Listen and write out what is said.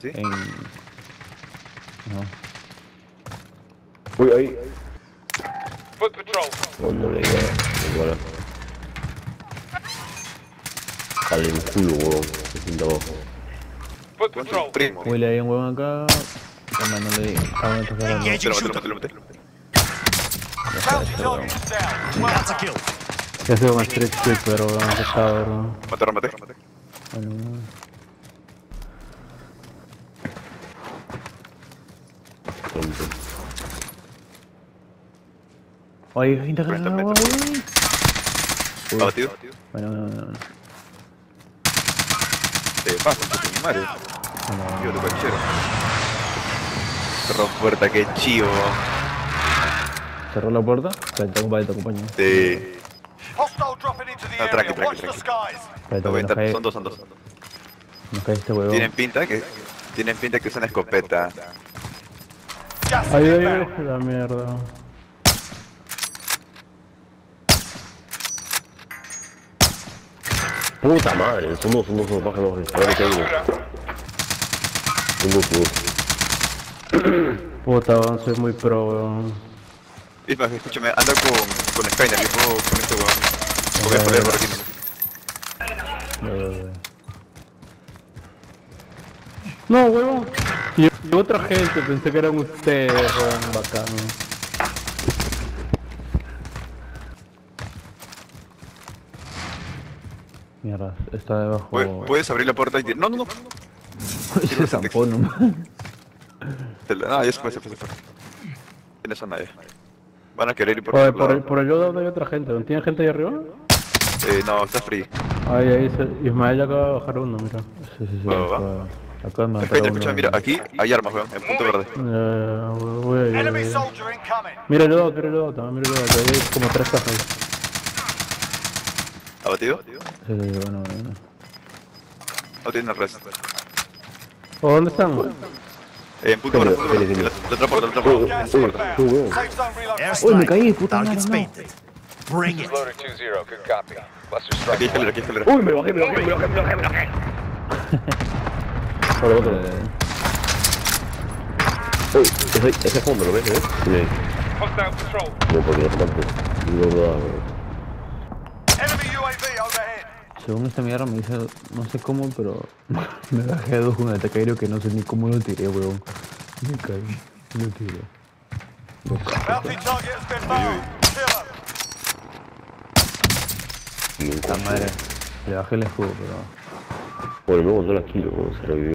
¿Sí? No. Uy, ahí. Foot patrol. No, no le llega. Igual. Dale el culo, weón. Se sienta abajo. Foot Con tu patrol. primo. Uy, le hay un huevón acá. Toma, no le di. Ah, me toca la Engaging Lo shooter. maté. Bounty target is down. That's a kill. Ya se va más street sweep, pero vamos a saber. Maté. Bueno. Pronto. Oye, gente acá, 40 güey. metros. Abatido. Bueno. Te paso, tu madre. Bueno. Yo tu canchero. Cerró puerta, qué chivo. ¿Cerró la puerta? Te acompaño. Sí. Hostile dropping into the No, area. tranqui. Watch the skies. No voy a estar- Nos son dos. cae este huevón. Tienen pinta que usan escopeta. Gas is Ay, inbound. la mierda. Puta madre, son dos, bájalo. A ver qué hay uno. Son dos. Puta, weón, soy muy pro, weón. Isma, escúchame, anda con Skyner, yo puedo con este huevón. Voy a pelear por aquí. No, huevón. Y otra gente, pensé que eran ustedes, weón, bacano. Mierda, está debajo. ¿Puedes abrir la puerta y no. Se zampó nomás. Ah, ya se fue. Tienes a nadie. Van a querer ir por Oye, otro lado. por el lado hay otra gente. ¿No tiene gente ahí arriba? No, está free. Ahí, Ismael acaba de bajar uno, mira. Sí. Va. Acá me Skyner, escúchame, mira, aquí hay armas, weón, en punto verde. Voy. Enemy soldier incoming. Mira el lado, también mira el lado, que hay como 3 cajas. ¿Abatido? Sí, bueno. No tiene res. ¿O dónde están? En punto verde. La otra puerta. Gas inbound. Safe zone relocation. Uy, me caí, puta madre, Target's no. painted. Bring it. Loader 2-0. Good copy. Cluster Aquí strike. hay escalera. Uy, me bajé. Ahora otro. Uy, ese fondo, ¿lo ves? Sí. Hostile patrol. No, porque no tanto. Enemy UAV overhead. Según esta mierda me dice, no sé cómo, pero me bajé dos con el taquero que no sé ni cómo lo tiré, weón. Me caí, lo tiré. Bounty target has been found. Kill him. La madre, le bajé el escudo, pero... Bueno, me mandó la kilo, se revivió.